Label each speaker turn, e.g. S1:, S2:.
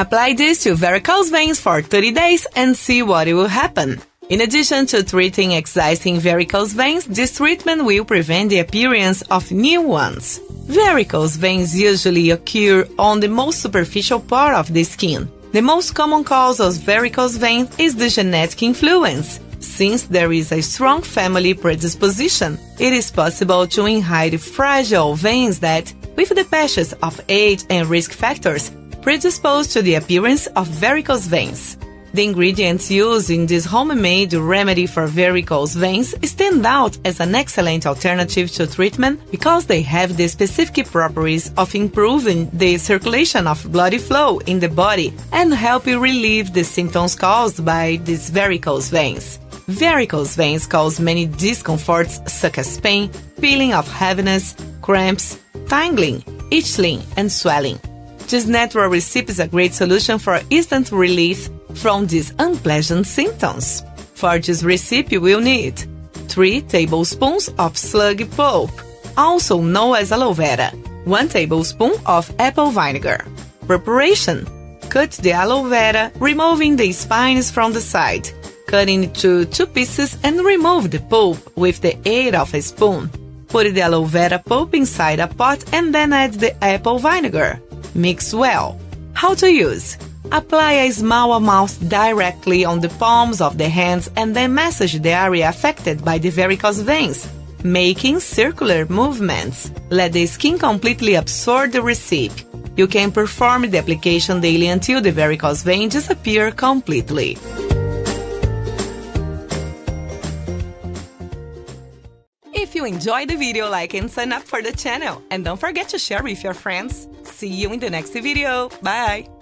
S1: Apply this to varicose veins for 30 days and see what will happen. In addition to treating existing varicose veins, this treatment will prevent the appearance of new ones. Varicose veins usually occur on the most superficial part of the skin. The most common cause of varicose veins is the genetic influence. Since there is a strong family predisposition, it is possible to inherit fragile veins that, with the passage of age and risk factors, predispose to the appearance of varicose veins. The ingredients used in this homemade remedy for varicose veins stand out as an excellent alternative to treatment because they have the specific properties of improving the circulation of blood flow in the body and help you relieve the symptoms caused by these varicose veins. Varicose veins cause many discomforts such as pain, feeling of heaviness, cramps, tingling, itching, and swelling. This natural recipe is a great solution for instant relief from these unpleasant symptoms. For this recipe, you will need 3 tablespoons of slug pulp, also known as aloe vera, 1 tablespoon of apple vinegar. Preparation: cut the aloe vera, removing the spines from the side. Cut into 2 pieces and remove the pulp with the aid of a spoon. Put the aloe vera pulp inside a pot and then add the apple vinegar. Mix well. How to use: apply a small amount directly on the palms of the hands and then massage the area affected by the varicose veins, making circular movements. Let the skin completely absorb the recipe. You can perform the application daily until the varicose vein disappears completely. If you enjoyed the video, like and sign up for the channel. And don't forget to share with your friends. See you in the next video. Bye!